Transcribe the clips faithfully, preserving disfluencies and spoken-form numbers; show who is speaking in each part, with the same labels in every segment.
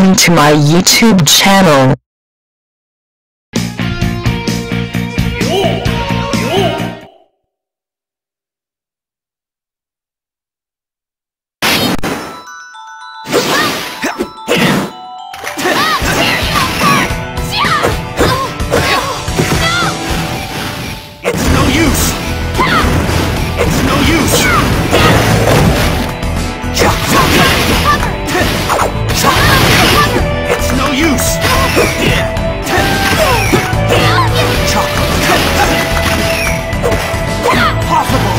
Speaker 1: welcome to my YouTube channel.
Speaker 2: It's no use! It's no use! It's no use! Impossible!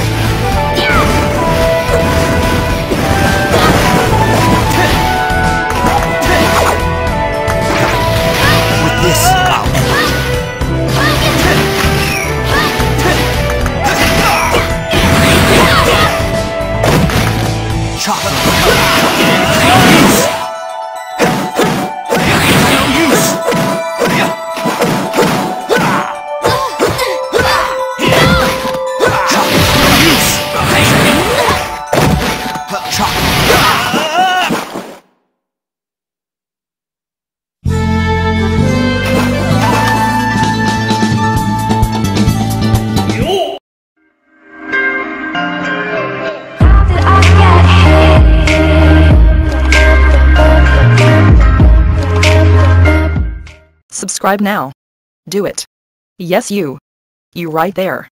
Speaker 2: With this, I'll
Speaker 1: Subscribe now. Do it. Yes, you. You right there.